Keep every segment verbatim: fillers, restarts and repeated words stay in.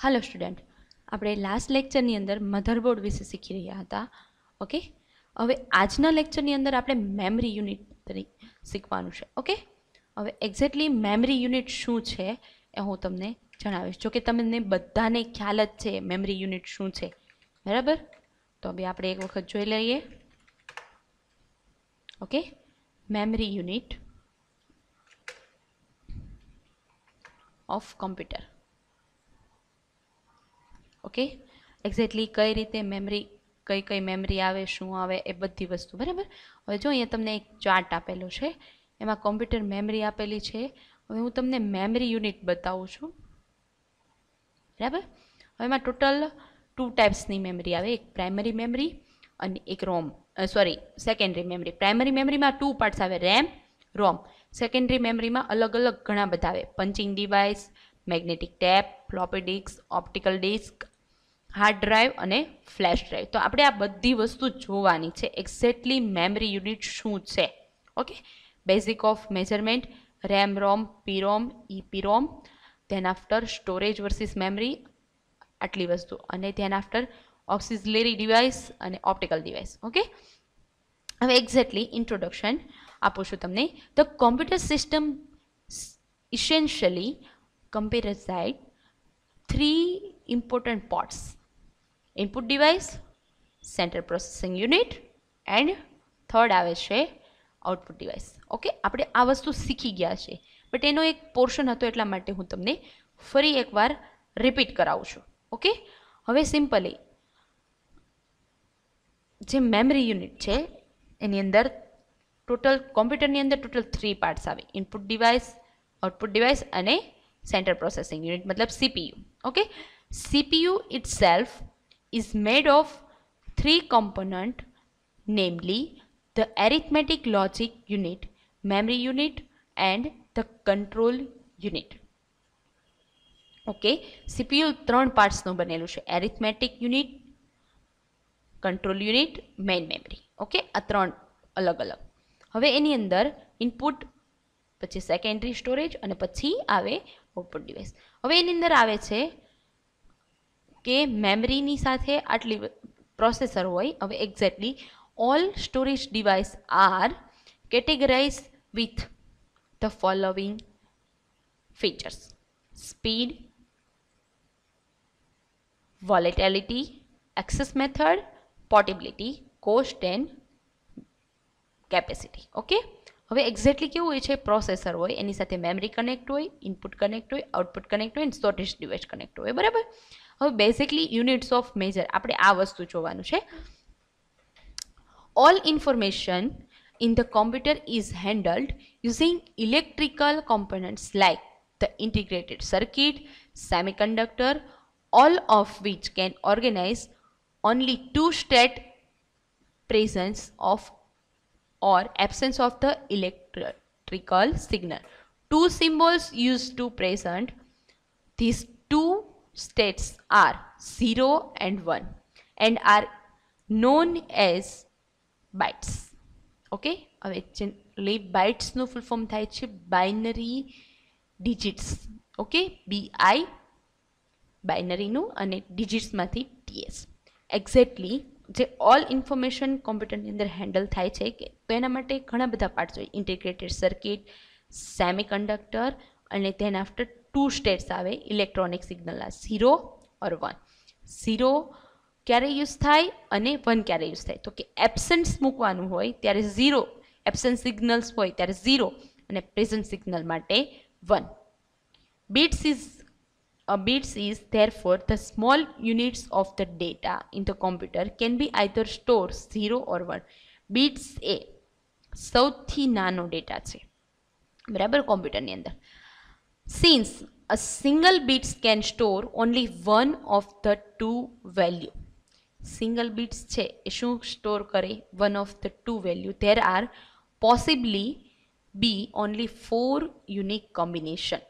Hello student, આપણે last લેક્ચરની અંદર મધરબોર્ડ વિશે શીખી રહ્યા હતા. ઓકે, હવે આજના લેક્ચરની અંદર આપણે મેમરી યુનિટ શીખવાનું છે. ઓકે, હવે એક્ઝેક્ટલી મેમરી યુનિટ શું છે એ હું તમને જણાવીશ. જો કે તમને બધાને ખ્યાલ જ છે મેમરી યુનિટ શું છે, બરાબર? તો હવે આપણે એક વખત જોઈ લઈએ. Okay, memory unit of computer. Okay, exactly કઈ રીતે મેમરી, કઈ કઈ મેમરી આવે, શું આવે, એ બધી વસ્તુ, બરાબર? હવે જો અહીંયા તમને એક ચાર્ટ આપેલો છે, એમાં કોમ્પ્યુટર મેમરી આપેલી છે. હવે હું તમને મેમરી યુનિટ બતાવું છું, બરાબર? હવે એમાં ટોટલ ટુ ટાઈપ્સની મેમરી આવે, એક પ્રાઇમરી મેમરી અને એક ROM, sorry secondary memory. Primary મેમરીમાં ટુ પાર્ટ્સ આવે, રેમ, રોમ. સેકન્ડરી મેમરીમાં અલગ અલગ ઘણા બધા આવે, punching device, magnetic tape, floppy disk, optical disk, hard drive અને ફ્લેશ ડ્રાઈવ. તો આપણે આ બધી વસ્તુ જોવાની છે, એક્ઝેક્ટલી મેમરી યુનિટ શું છે. Okay, basic of measurement, RAM ROM, PROM, EPROM, then after storage versus memory, આટલી વસ્તુ, અને ધેન આફ્ટર ઓક્સિલરી ડિવાઇસ અને ઓપ્ટિકલ ડિવાઇસ. ઓકે, હવે એક્ઝેક્ટલી ઇન્ટ્રોડક્શન આપું છું તમને. The computer system essentially comprised three important parts: input device, central processing unit, and third આવે છે આઉટપુટ ડિવાઇસ. ઓકે, આપણે આ વસ્તુ શીખી ગયા છે, બટ એનો એક પોર્શન હતો એટલા માટે હું તમને ફરી એકવાર રિપીટ કરાવું છું. ઓકે, હવે સિમ્પલી જે મેમરી યુનિટ છે એની અંદર ટોટલ કોમ્પ્યુટરની અંદર ટોટલ થ્રી પાર્ટ્સ આવે: ઇનપુટ ડિવાઇસ, આઉટપુટ ડિવાઇસ અને central processing unit, मतलब C P U. Okay, C P U itself is made of three components, namely the arithmetic logic unit, memory unit, and the control unit. Okay, C P U ત્રણ પાર્ટ્સનું બનેલું છે: arithmetic unit, control unit, main memory. Okay, આ ત્રણ અલગ અલગ. હવે એની અંદર input, પછી સેકન્ડરી સ્ટોરેજ અને પછી આવે આઉટપુટ ડિવાઇસ. હવે એની અંદર આવે છે કે મેમરીની સાથે આટલી પ્રોસેસર હોય. હવે exactly all storage device are categorize with the following features: speed, volatility, access method, portability, cost and capacity. Okay, હવે એક્ઝેક્ટલી કેવું હોય છે, પ્રોસેસર હોય, એની સાથે મેમરી કનેક્ટ હોય, ઇનપુટ કનેક્ટ હોય, આઉટપુટ કનેક્ટ હોય, સ્ટોરેજ ડિવાઇસ કનેક્ટ હોય, બરાબર? હવે બેઝિકલી યુનિટ્સ ઓફ મેજર આપણે આ વસ્તુ જોવાનું છે. All information in the computer is handled using electrical components like the integrated circuit, semiconductor, all of which can organize only two state presence of or absence of the electrical signal. Two symbols used to present these two states are zero and one and are known as bytes. Okay, હવે generally bytes નું full form થાય છે binary digits. Okay, B I binary નું અને ડિજિટ્સમાંથી ટીએસ. Exactly જે all information કોમ્પ્યુટરની અંદર હેન્ડલ થાય છે કે તો એના માટે ઘણા બધા પાર્ટ્સ હોય: ઇન્ટિગ્રેટેડ સર્કિટ, સેમિકન્ડક્ટર, અને ધેન આફ્ટર ટુ સ્ટેટ્સ આવે ઇલેક્ટ્રોનિક સિગ્નલના, ઝીરો ઓર વન. ઝીરો ક્યારે યુઝ થાય અને વન ક્યારે યુઝ થાય? તો કે એબસન્સ મૂકવાનું હોય ત્યારે ઝીરો, એબસન્સ સિગ્નલ્સ હોય ત્યારે ઝીરો, અને પ્રેઝન્ટ સિગ્નલ માટે one. Bits is A bits is therefore the small units of the data in the computer can be either stored zero or one. Bits એ સૌથી નાનો ડેટા છે, બરાબર, કોમ્પ્યુટરની અંદર. Since a single bits can store only one of the two value. Single bits છે એ શું store કરે? One of the two value. There are possibly be only four unique combination.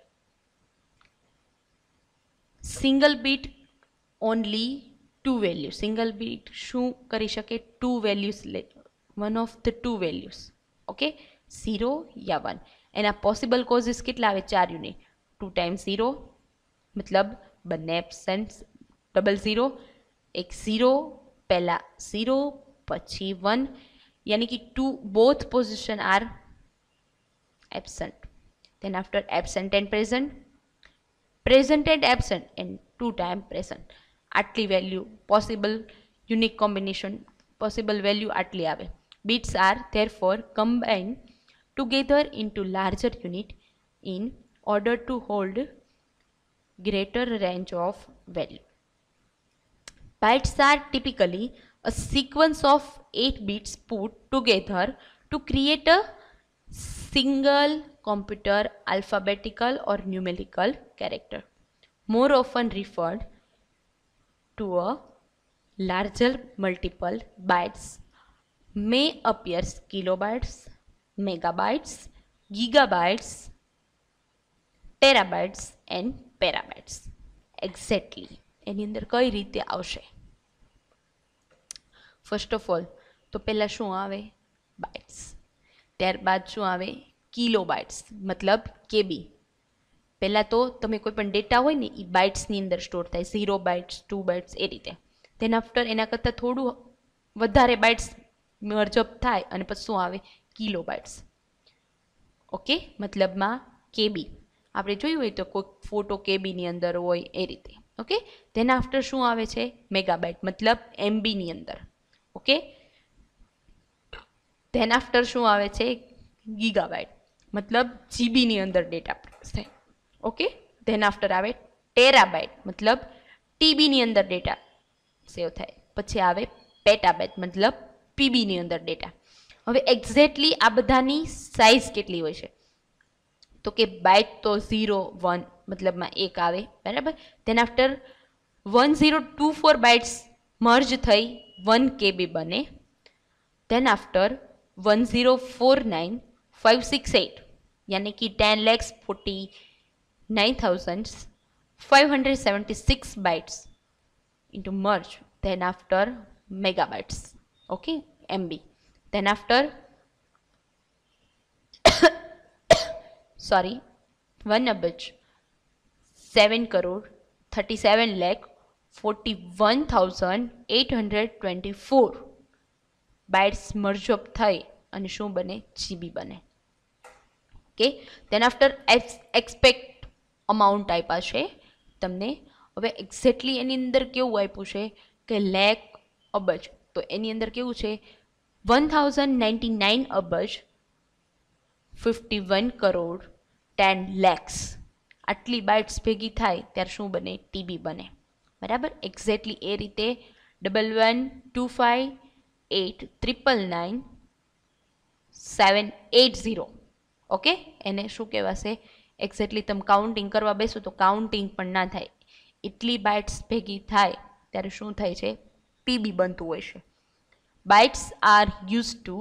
Single bit only two value. Single bit શું કરી શકે? Two values લે, one of the two values. Okay, zero યા one. એના possible cases કેટલા આવે? ચાર unit. Two times zero મતલબ બંને એબસેન્ટ ડબલ ઝીરો, એક ઝીરો, પહેલા ઝીરો પછી વન, यानी कि to both position are absent. Then after absent and present, present and absent and two time present. આટલી value possible unique combination possible value આટલી આવે. Bits are therefore combined together into larger unit in order to hold greater range of value. Bytes are typically a sequence of eight bits put together to create a single computer alphabetical or numerical character, more often referred to a larger multiple bytes may appear kilobytes, megabytes, gigabytes, terabytes and petabytes. Exactly એની અંદર કઈ રીતે આવશે? First of all તો પહેલાં શું આવે? Bytes. ત્યારબાદ શું આવે? કિલો બાઇટ્સ, મતલબ કેબી. પહેલાં તો તમે કોઈ પણ ડેટા હોય ને એ બાઇટ્સની અંદર સ્ટોર થાય, ઝીરો બાઇટ્સ, ટુ બાઇટ્સ એ રીતે. તેના આફ્ટર એના કરતાં થોડું વધારે બાઇટ્સ મર્જઅપ થાય અને પછી શું આવે? Kilo bytes. ઓકે, મતલબમાં કેબી. આપણે જોયું હોય તો કોઈ ફોટો કેબીની અંદર હોય એ રીતે. ઓકે, તેના આફ્ટર શું આવે છે? મેગાબાઇટ, મતલબ એમબીની અંદર. ઓકે, ધેન આફ્ટર શું આવે છે? ગીગાબાઇટ, મતલબ જીબીની અંદર ડેટા થાય. ઓકે, ધેન આફ્ટર આવે ટેરાબાઇટ, મતલબ ટીબીની અંદર ડેટા સેવ થાય. પછી આવે પેટાબાઇટ, મતલબ પીબીની અંદર ડેટા. હવે એક્ઝેક્ટલી આ બધાની સાઇઝ કેટલી હોય છે? તો કે બાઇટ તો ઝીરો વન મતલબમાં એક આવે, બરાબર. Then after one zero two four bytes merge થઈ વન કેબી બને. Then after one zero four nine five six eight यानी कि ten lakhs forty nine thousand five hundred seventy six bytes into merge. Then after megabytes, okay, M B. Then after sorry one abj seven crore thirty-seven lakh forty-one thousand eight hundred twenty-four bytes merge up થઈ અને શું બને? GB બને. Okay, then after expect amount આપ્યા છે તમને. હવે exactly એની અંદર કેવું આપ્યું છે કે લેખ અબજ, તો એની અંદર કેવું છે? વન થાઉઝન્ડ નાઇન્ટી નાઇન અબજ fifty one crore ten lakhs. આટલી બાઇટ્સ ભેગી થાય ત્યારે શું બને? ટીબી બને, બરાબર. એક્ઝેક્ટલી એ રીતે double one two five eight triple nine seven eight zero. Okay, એને શું કહેવાશે? એક્ઝેક્ટલી તમે કાઉન્ટિંગ કરવા બેસો તો કાઉન્ટિંગ પણ ના થાય, એટલી બાઇટ્સ ભેગી થાય ત્યારે શું થાય છે? પીબી બનતું હોય છે. Bytes are use to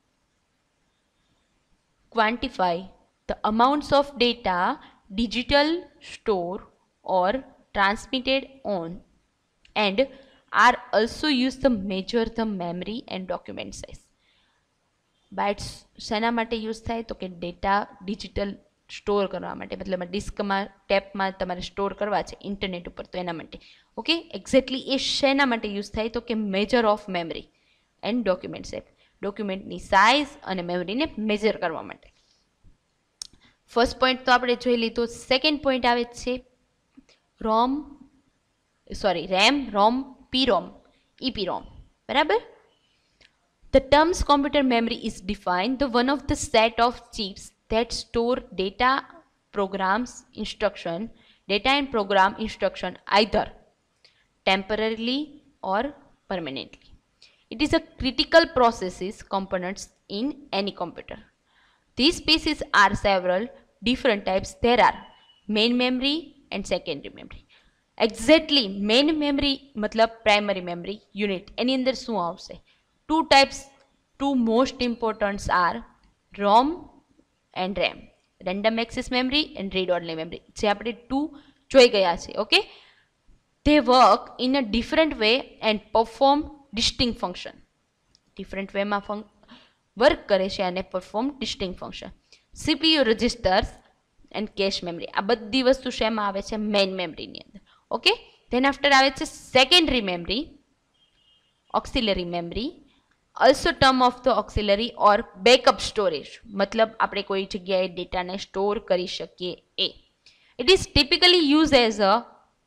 quantify the amounts of data digital store or transmitted on and are also used to measure the memory and document size. Bytes શેના માટે યુઝ થાય? તો કે ડેટા ડિજિટલ સ્ટોર કરવા માટે, મતલબ ડિસ્કમાં ટેપમાં તમારે સ્ટોર કરવા છે ઇન્ટરનેટ ઉપર, તો એના માટે. ઓકે, એક્ઝેક્ટલી એ શેના માટે યુઝ થાય? તો કે measure of memory and document size, ડોક્યુમેન્ટની સાઇઝ અને મેમરીને મેજર કરવા માટે. ફર્સ્ટ પોઈન્ટ તો આપણે જોઈ લીધું. સેકન્ડ પોઈન્ટ આવે છે રોમ સોરી રેમ, રોમ, પીરોમ, ઈપીરોમ, બરાબર. The terms computer memory is defined the one of the set of chips that store data, programs, instruction, data and program instruction either temporarily or permanently. It is a critical processes components in any computer. These pieces are several different types. There are main memory and secondary memory. Exactly main memory मतलब primary memory unit. એની અંદર શું આવશે? Two types, two most important are ROM and RAM. Random access memory and read-only memory. જે આપણે two જોઈ ગયા છે. Okay, they work in a different way and perform distinct function. Different way માં work કરે છે અને perform distinct function. CPU registers and cache memory, આ બધી વસ્તુ શેમાં આવે છે? મેઇન મેમરીની અંદર. ઓકે, ધેન આફ્ટર આવે છે secondary memory, auxiliary memory, also term of the auxiliary or backup storage, મતલબ આપણે કોઈ જગ્યાએ ડેટાને સ્ટોર કરી શકીએ એ. It is typically used as a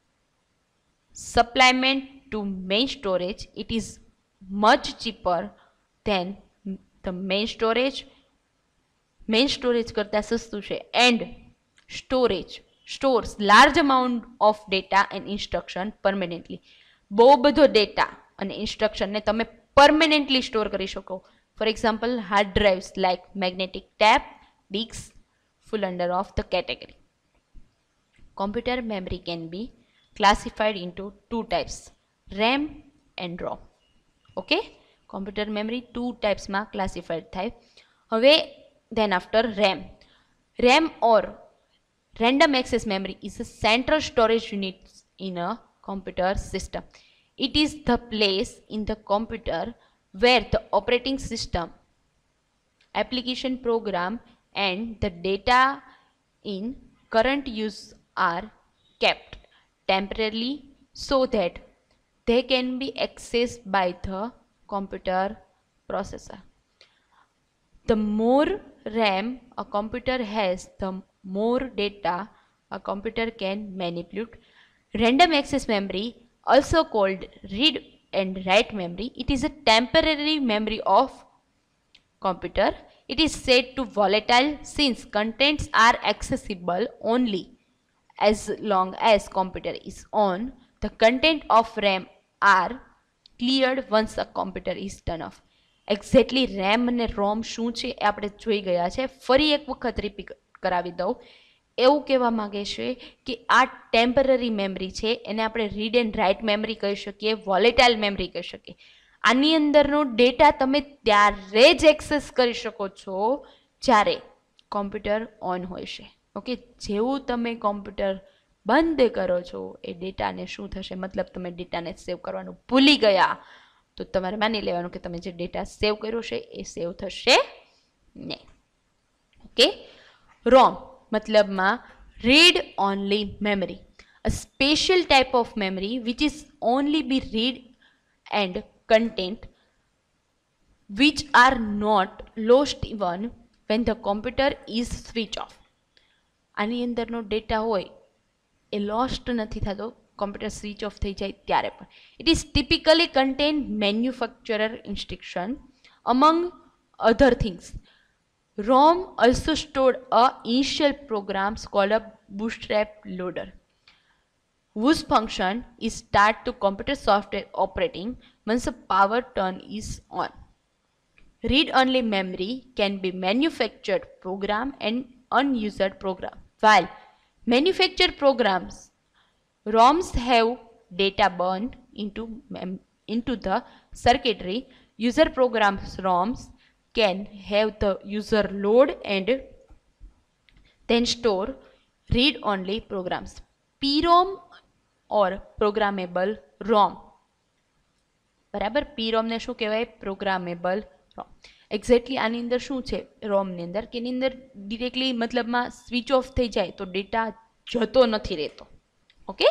supplement to main storage. It is much cheaper than the main storage. Main storage કરતા સસ્તું છે. And storage stores large amount of data and instruction permanently. બહુ બધો data અને ઇન્સ્ટ્રક્શનને તમે permanently store કરી શકો. For example, hard drives like magnetic tape disks fall under of the category. Computer memory can be classified into two types, RAM and ROM. Okay, computer memory two types માં classified થાય. હવે then after RAM. RAM or random access memory is a central storage unit in a computer system. It is the place in the computer where the operating system, application program and the data in current use are kept temporarily so that they can be accessed by the computer processor. The more RAM a computer has, the more data a computer can manipulate. Random access memory, also called read and write memory, it is a temporary memory of computer. It is said to volatile since contents are accessible only as long as computer is on. The content of RAM are cleared once a computer is turned off. Exactly RAM અને ROM શું છે એ આપણે જોઈ ગયા છે. ફરી એક વખત રિપીટ કરાવી દઉં. એવું કહેવા માગે છે કે આ ટેમ્પરરી મેમરી છે, એને આપણે રીડ એન્ડ રાઇટ મેમરી કહી શકીએ, વોલેટાઇલ મેમરી કહી શકીએ. આની અંદરનો ડેટા તમે ત્યારે જ એક્સેસ કરી શકો છો જ્યારે કોમ્પ્યુટર ઓન હોય છે. ઓકે, જેવું તમે કોમ્પ્યુટર બંધ કરો છો એ ડેટાને શું થશે, મતલબ તમે ડેટાને સેવ કરવાનું ભૂલી ગયા તો તમારે માની લેવાનું કે તમે જે ડેટા સેવ કર્યો છે એ સેવ થશે નહીં. ઓકે, રોમ મતલબમાં read only memory, a special type of memory which is only be read and content which are not lost even when the computer is switched off. આની અંદરનો ડેટા હોય એ lost નથી થતો કોમ્પ્યુટર સ્વિચ ઓફ થઈ જાય ત્યારે પણ. It is typically contain manufacturer instruction among other things. ROM also stored a initial programs called a bootstrap loader, whose function is start to computer software operating once the power turn is on. Read-only memory can be manufactured program and unused program. While manufactured programs, ROMs have data burned into, mem- into the circuitry. User programs ROMs can have the user load and then store read-only programs. P ROM or programmable ROM. બરાબર, P ROM ને શું કહેવાય? Programmable ROM. Exactly આની અંદર શું છે રોમની અંદર કે એની અંદર ડિરેક્ટલી મતલબમાં સ્વિચ ઓફ થઈ જાય તો ડેટા જતો નથી રહેતો. Okay,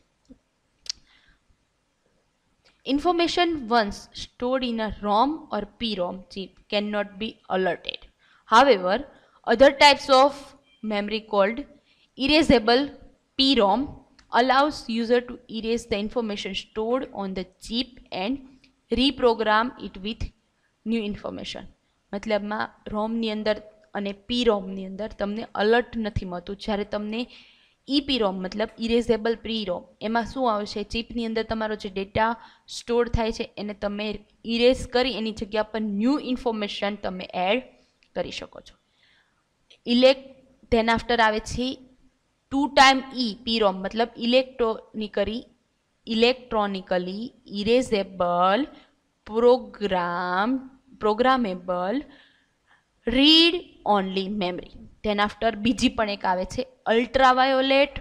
information once stored in a ROM or P ROM chip cannot be alerted. However, other types of memory called erasable P ROM allows user to erase the information stored on the chip and reprogram it with new information. મતલબમાં રોમની અંદર અને પી રોમની અંદર તમને alert નથી મળતું. જ્યારે તમને ઈપીરોમ મતલબ ઇરેઝેબલ પ્રી રોમ એમાં શું આવશે, ચિપની અંદર તમારો જે ડેટા સ્ટોર થાય છે એને તમે ઇરેઝ કરી એની જગ્યા પર ન્યૂ ઇન્ફોર્મેશન તમે એડ કરી શકો છો. ઇલેક ધેન આફ્ટર આવે છે ટુ ટાઈમ ઈ પીરોમ મતલબ electronically electronically erasable program programmable read only memory. Then after બીજી પણ એક આવે છે અલ્ટ્રાવાયોલેટ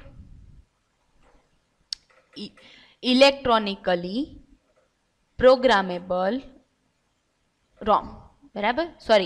ઇલેક્ટ્રોનિકલી પ્રોગ્રામેબલ રોમ. બરાબર, sorry,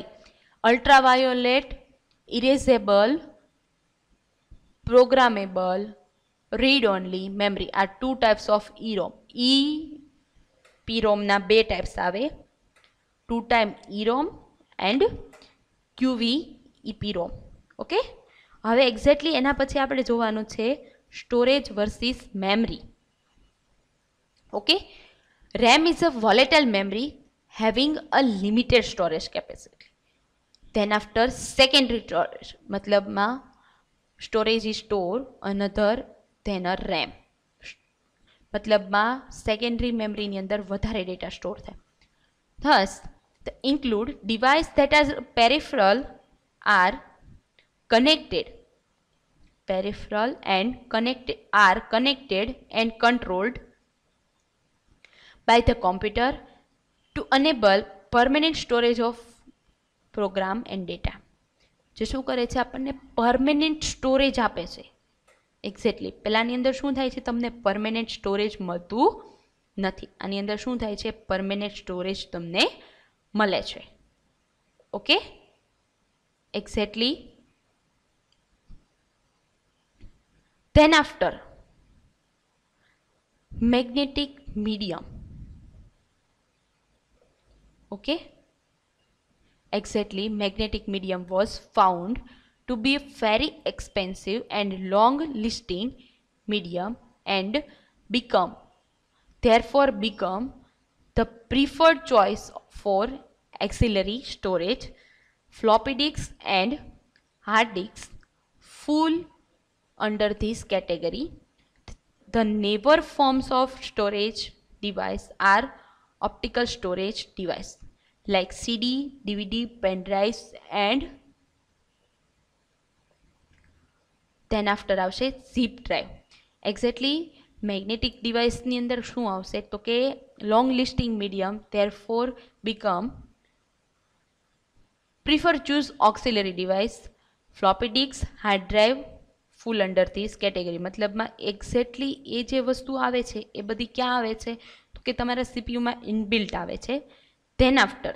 ultraviolet erasable programmable read only memory are two types of EROM. E પીરોમના બે ટાઈપ્સ આવે, two time EROM and UV EPROM. Okay, હવે એક્ઝેક્ટલી એના પછી આપણે જોવાનું છે storage versus memory. Okay, RAM is a volatile memory having a limited storage capacity. Then after secondary storage, મતલબમાં storage is stored another than a RAM. મતલબમાં secondary memory ની અંદર વધારે ડેટા સ્ટોર થાય. Thus, the include device that are peripheral are connected. Peripheral and connected are connected and controlled by the computer to enable permanent storage of program and data. જે શું કરે છે, આપણને permanent storage આપે છે. Exactly પહેલાંની અંદર શું થાય છે, તમને પરમેનન્ટ સ્ટોરેજ મળતું નથી. આની અંદર શું થાય છે, પરમેનન્ટ સ્ટોરેજ તમને મળે છે. Okay, exactly. Then after magnetic medium. Okay, exactly, magnetic medium was found to be a very expensive and long lasting medium and become therefore become the preferred choice for auxiliary storage. Floppy disks and hard disks fall under this category. The neighbor forms of storage device are optical storage device like C D, D V D, pen drives and then after આવશે zip drive. Exactly, magnetic device ની અંદર શું આવશે તો કે long lasting medium therefore become prefer choose auxiliary device. Floppy disks, hard drive full under this category. મતલબમાં exactly એ જે વસ્તુ આવે છે એ બધી ક્યાં આવે છે કે તમારા સીપીયુમાં ઇનબિલ્ટ આવે છે. ધેન આફ્ટર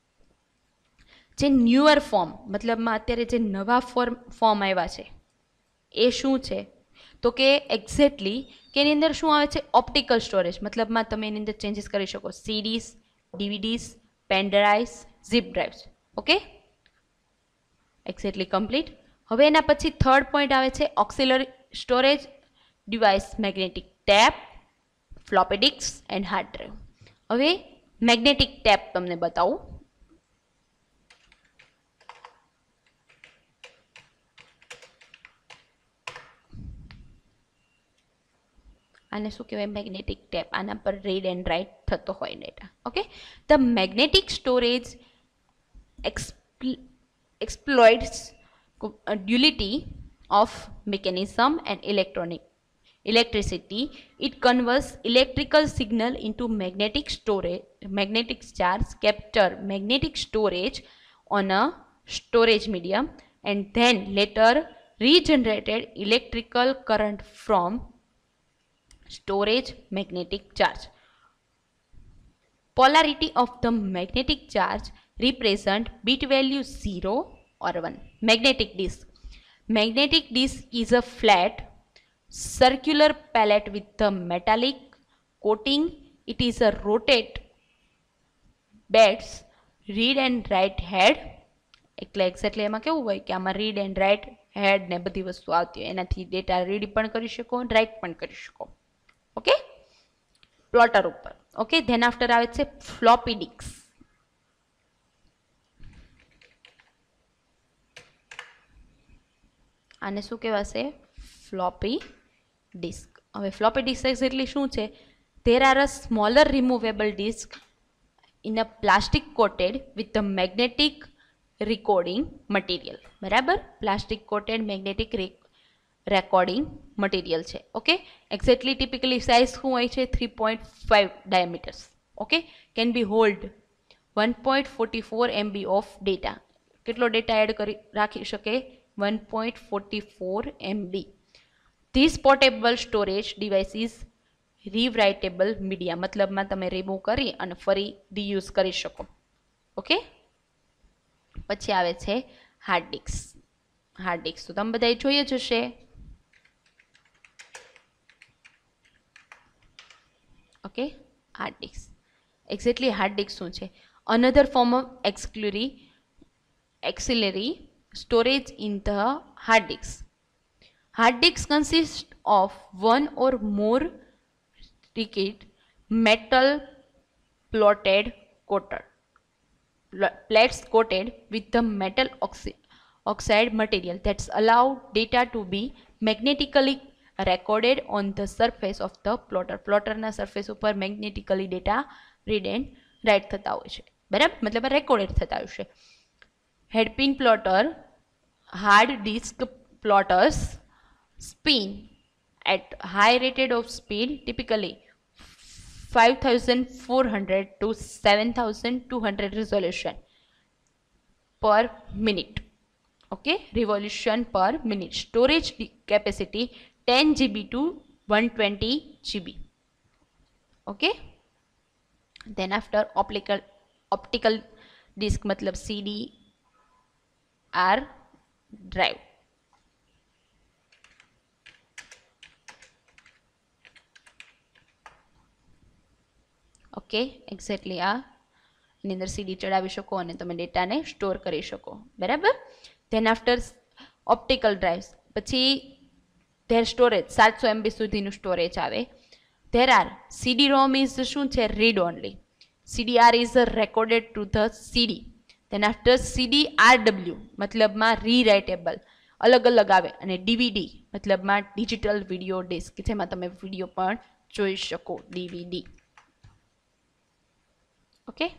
જે ન્યુઅર ફોર્મ, મતલબમાં અત્યારે જે નવા ફોર્મ ફોર્મ આવ્યા છે એ શું છે તો કે એક્ઝેક્ટલી કે એની અંદર શું આવે છે, ઓપ્ટિકલ સ્ટોરેજ. મતલબમાં તમે એની અંદર ચેન્જીસ કરી શકો, CDs, DVDs, pen drives, zip drives. Okay, exactly complete. હવે એના પછી થર્ડ પોઈન્ટ આવે છે auxiliary storage device, magnetic tape, floppy disk and hard drive. હવે મેગ્નેટિક ટેપ તમને બતાવું. આને શું કહેવાય, મેગ્નેટિક ટેપ. આના પર રીડ એન્ડ રાઇટ થતો હોય data. Okay, the magnetic storage exploits duality of mechanism and electronic electricity. It converts electrical signal into magnetic storage, magnetic charge, capture magnetic storage on a storage medium and then later regenerated electrical current from storage magnetic charge. Polarity of the magnetic charge represent bit value zero or one. Magnetic disk. Magnetic disk is a flat circular pallet with a metallic coating. It is a rotate beds read and write head. એટલે exactly એમાં કેવું હોય કે આમાં read and write હેડ ને બધી વસ્તુ આવતી હોય, એનાથી ડેટા રીડ પણ કરી શકો, રાઇટ પણ કરી શકો. ઓકે, પ્લોટર ઉપર. ઓકે, ધેન આફ્ટર આવે છે ફ્લોપી ડિસ્ક. આને શું કહેવાશે, ફ્લોપી ડિસ્ક. હવે ફ્લોપી ડિસ્ક એક્ઝેક્ટલી શું છે, there are a smaller removable disk in a plastic coated with the magnetic recording material. બરાબર, plastic coated magnetic recording material છે. ઓકે, એક્ઝેક્ટલી ટિપિકલી સાઇઝ શું હોય છે, three point five diameters. Okay, can be hold one point forty four MB of data. કેટલો data add કરી રાખી શકે, one point forty four MB. This portable storage device is rewritable media. મતલબમાં તમે remove કરી અને ફરી રીયુઝ કરી શકો. ઓકે, પછી આવે છે હાર્ડ ડિસ્ક. હાર્ડ ડિસ્ક તો તમે બધાએ જોઈએ જ હશે. Okay, hard disk. Exactly hard disk શું છે? Another form of auxiliary auxiliary storage in the hard disk. Hard disk consists of one or more rigid metal plated coated plates coated with the metal oxi- oxide material that's allow data to be magnetically recorded on the surface of the plotter. plotter ના surface ઉપર magnetically data read and write થતા હોય છે. બરાબર, મતલબ recorded થતા હોય છે. Headpin plotter, hard disk plotters spin at high rated of speed, typically five thousand four hundred to seven thousand two hundred resolution per minute. Okay, revolution per minute. Storage capacity ten G B to one hundred twenty G B. Okay. Then after optical optical disk मतलब C D R drive. Okay, exactly આ એની અંદર સીડી ચડાવી શકો અને તમે ડેટાને store કરી શકો. બરાબર. ધેન આફ્ટર ઓપ્ટિકલ ડ્રાઇવ્સ, પછી ધેર સ્ટોરેજ સાતસો એમબી સુધીનું સ્ટોરેજ આવે. There are CD ROM is શું છે? Read only. CD R is recorded to the CD. Then after CD R W મતલબમાં રીરાઇટેબલ, અલગ અલગ આવે. અને ડીવીડી મતલબમાં ડિજિટલ વિડીયો ડિસ્ક, જેમાં તમે વિડીયો પણ જોઈ શકો, DVD. Okay.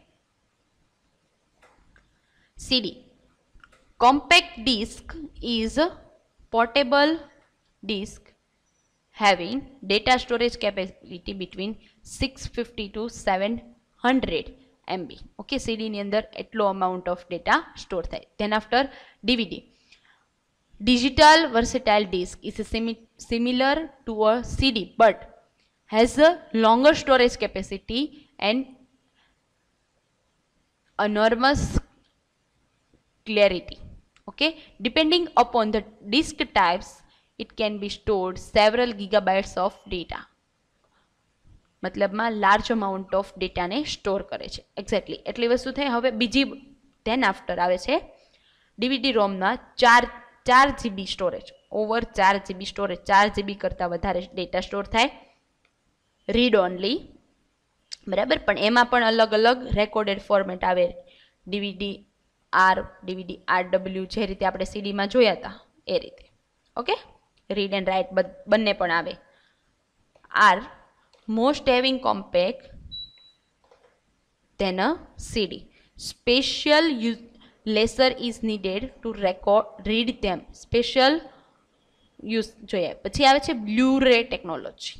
C D. Compact disc is a portable disc having data storage capacity between six fifty to seven hundred M B. Okay, C D ની અંદર એટલો amount of data store થાય. Then after D V D. Digital versatile disc is a simi similar to a C D but has a longer storage capacity and enormous clarity. Okay, depending upon the disk types it can be stored several gigabytes of data. મતલબમાં large amount of ડેટાને store કરે છે. Exactly એટલી વસ્તુ થાય. હવે બીજી than after આવે છે ડીવીડી રોમના ચાર ચાર જીબી સ્ટોરેજ, ઓવર ચાર જીબી સ્ટોરેજ, ચાર જીબી કરતાં વધારે ડેટા સ્ટોર થાય. Read only. બરાબર, પણ એમાં પણ અલગ અલગ રેકોર્ડેડ ફોર્મેટ આવે. DVD R, DVD R W, જે રીતે આપણે સીડીમાં જોયા હતા એ રીતે. ઓકે, રીડ એન્ડ રાઇટ બંને પણ આવે. Are most having compact then a C D. Special use laser is needed to record read them. Special use જોઈએ. પછી આવે છે બ્લુ રે ટેકનોલોજી.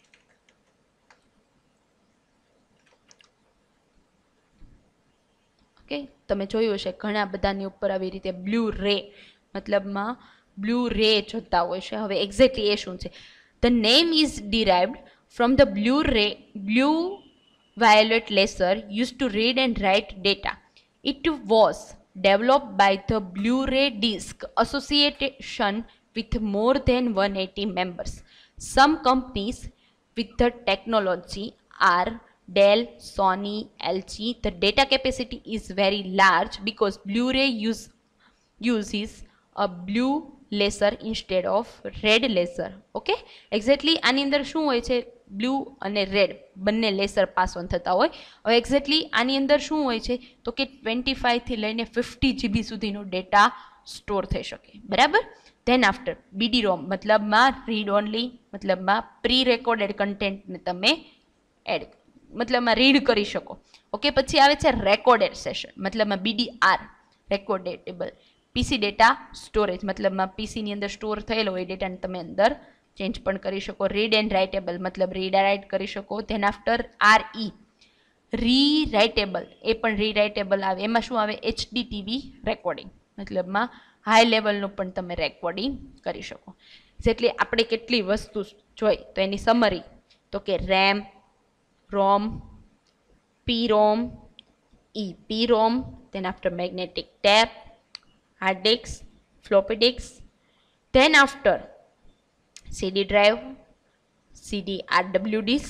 ઓકે, તમે જોયું હશે ઘણા બધાની ઉપર આવી રીતે બ્લુ રે મતલબમાં બ્લુ રે જોતા હોય છે. હવે એક્ઝેક્ટલી એ શું છે? The name is derived from the Blu ray blue violet laser used to read and write data. It was developed by the Blu-ray Disc Association with more than one hundred eighty members. Some companies with the technology are Dell, Sony, L G. The data capacity is very large because Blu-ray use, uses a blue laser instead of red laser. Okay, exactly આની અંદર શું હોય છે? Blue અને red બંને laser pass on થતા હોય. હવે એક્ઝેક્ટલી આની અંદર શું હોય છે તો કે ટ્વેન્ટી ફાઈવથી લઈને ફિફ્ટી જીબી સુધીનો ડેટા સ્ટોર થઈ શકે. બરાબર. ધેન આફ્ટર બીડી રોમ મતલબમાં રીડ ઓનલી, મતલબમાં પ્રી રેકોર્ડેડ કન્ટેન્ટને તમે એડ મતલબમાં રીડ કરી શકો. ઓકે, પછી આવે છે રેકોર્ડેડ સેશન મતલબમાં BD R recordable. PC data storage મતલબમાં પીસીની અંદર સ્ટોર થયેલો હોય ડેટાને તમે અંદર ચેન્જ પણ કરી શકો. રીડ એન્ડ રાઇટેબલ મતલબ રીડ રાઇટ કરી શકો. Then after R E rewritable, એ પણ રીરાઇટેબલ આવે. એમાં શું આવે? એચડી ટીવી રેકોર્ડિંગ મતલબમાં હાઈ લેવલનું પણ તમે રેકોર્ડિંગ કરી શકો. જેટલી આપણે કેટલી વસ્તુ જોઈ તો એની સમરી તો કે RAM, ROM, P ROM, E P ROM, then after magnetic tape, hard disk, floppy disk, then after C D drive, C D R W disk,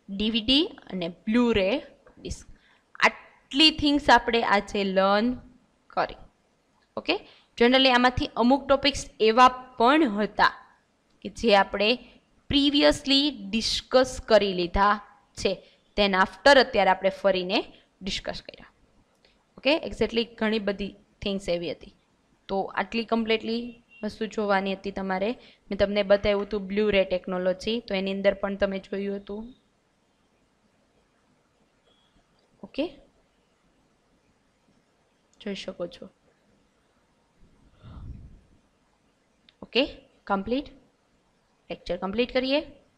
DVD અને બ્લુ રે ડિસ્ક. આટલી થિંગ્સ આપણે આજે learn કરી. Okay, generally આમાંથી અમુક topics એવા પણ હતા કે જે આપણે પ્રીવિયસલી ડિસ્કસ કરી લીધા છે, દેન આફ્ટર અત્યારે આપણે ફરીને ડિસ્કસ કર્યા. ઓકે, એક્ઝેક્ટલી ઘણી બધી થિંગ્સ એવી હતી. તો આટલી કમ્પ્લીટલી વસ્તુ જોવાની હતી તમારે. મેં તમને બતાવ્યું હતું બ્લુ રે ટેકનોલોજી, તો એની અંદર પણ તમે જોયું હતું. ઓકે, જોઈ શકો છો. ઓકે, કમ્પ્લીટ લેક્ચર કમ્પ્લીટ કરીએ.